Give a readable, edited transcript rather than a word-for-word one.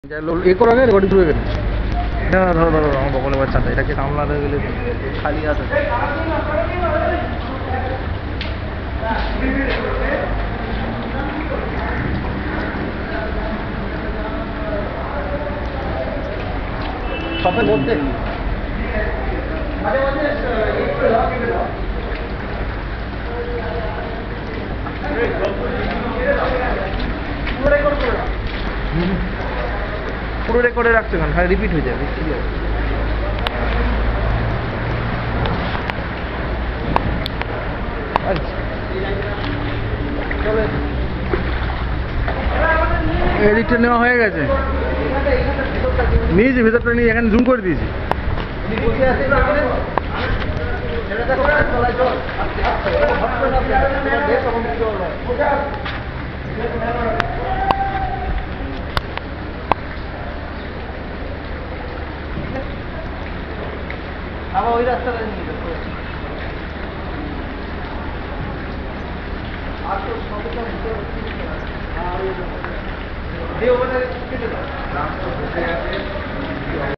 এ করে আগে রেকর্ডিং শুরু হয়ে গেছে। না ধরো ধরো আমার বকলের বাচ্চাটা এটাকে সামলাতে গেলে খালি আছে। শপে বলতে মাঝে মাঝে পুরো রেকর্ডে রাখতে কেন, হ্যাঁ রিপিট হয়ে যাবে। ঠিক আছে এডিটটা নেওয়া হয়ে গেছে, নিয়েছি ভেতরটা নিয়ে এখানে জুম করে দিয়েছি। আবার ওই রাস্তাটা নিয়ে যেতে আর তো সব